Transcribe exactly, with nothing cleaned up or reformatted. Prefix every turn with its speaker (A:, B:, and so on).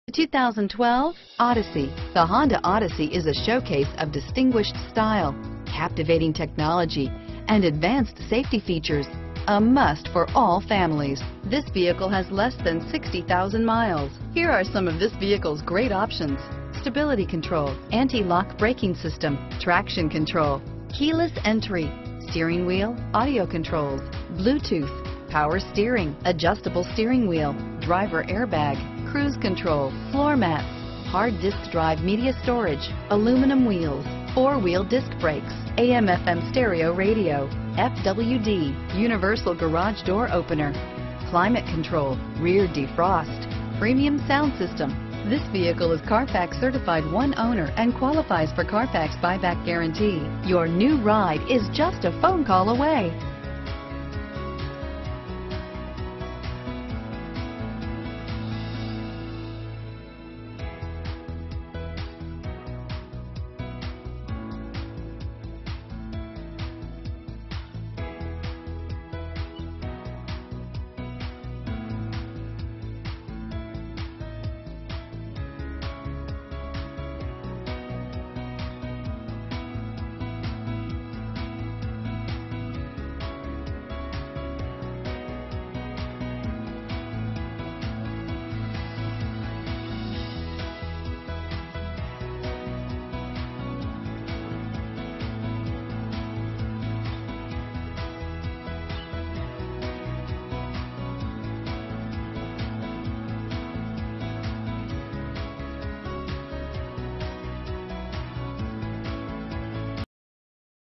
A: two thousand twelve Odyssey. The Honda Odyssey is a showcase of distinguished style, captivating technology, and advanced safety features. A must for all families. This vehicle has less than sixty thousand miles. Here are some of this vehicle's great options: stability control, anti-lock braking system, traction control, keyless entry, steering wheel audio controls, Bluetooth, power steering, adjustable steering wheel, driver airbag, cruise control, floor mats, hard disk drive media storage, aluminum wheels, four-wheel disc brakes, A M F M stereo radio, F W D, universal garage door opener, climate control, rear defrost, premium sound system. This vehicle is Carfax certified one owner and qualifies for Carfax buyback guarantee. Your new ride is just a phone call away.